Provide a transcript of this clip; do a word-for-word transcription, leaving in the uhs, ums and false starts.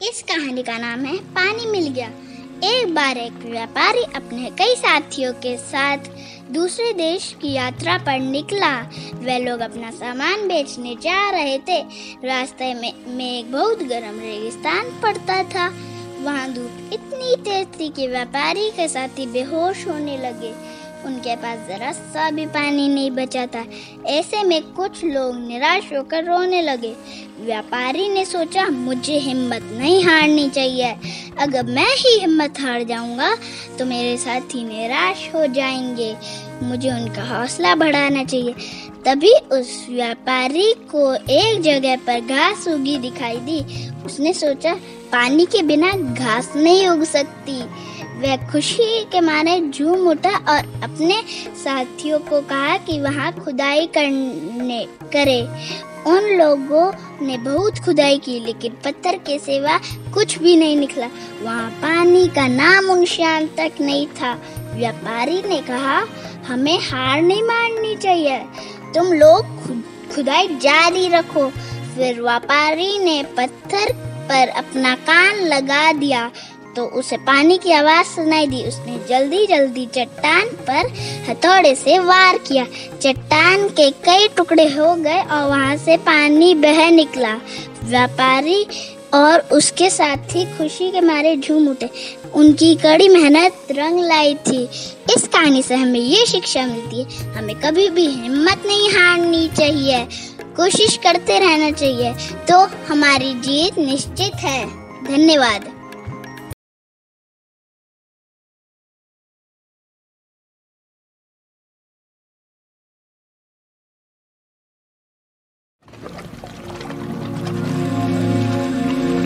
इस कहानी का नाम है पानी मिल गया। एक बार एक व्यापारी अपने कई साथियों के साथ दूसरे देश की यात्रा पर निकला। वे लोग अपना सामान बेचने जा रहे थे। रास्ते में, में एक बहुत गर्म रेगिस्तान पड़ता था। वहाँ धूप इतनी तेज थी कि व्यापारी के साथी बेहोश होने लगे। उनके पास जरा सा भी पानी नहीं बचा था। ऐसे में कुछ लोग निराश होकर रोने लगे। व्यापारी ने सोचा, मुझे हिम्मत नहीं हारनी चाहिए। अगर मैं ही हिम्मत हार जाऊंगा तो मेरे साथी निराश हो जाएंगे। मुझे उनका हौसला बढ़ाना चाहिए। तभी उस व्यापारी को एक जगह पर घास उगी दिखाई दी। उसने सोचा, पानी के बिना घास नहीं उग सकती। वह खुशी के मारे झूम उठा और अपने साथियों को कहा कि वहाँ खुदाई करने करे। उन लोगों ने बहुत खुदाई की, लेकिन पत्थर के सिवा कुछ भी नहीं निकला। वहाँ पानी का नामो निशान तक नहीं था। व्यापारी ने कहा, हमें हार नहीं माननी चाहिए। तुम लोग खुदाई जारी रखो। फिर व्यापारी ने पत्थर पर अपना कान लगा दिया तो उसे पानी की आवाज सुनाई दी। उसने जल्दी जल्दी चट्टान पर हथौड़े से वार किया। चट्टान के कई टुकड़े हो गए और वहां से पानी बह निकला। व्यापारी और उसके साथी खुशी के मारे झूम उठे। उनकी कड़ी मेहनत रंग लाई थी। इस कहानी से हमें ये शिक्षा मिलती है, हमें कभी भी हिम्मत नहीं हारनी चाहिए। कोशिश करते रहना चाहिए तो हमारी जीत निश्चित है। धन्यवाद।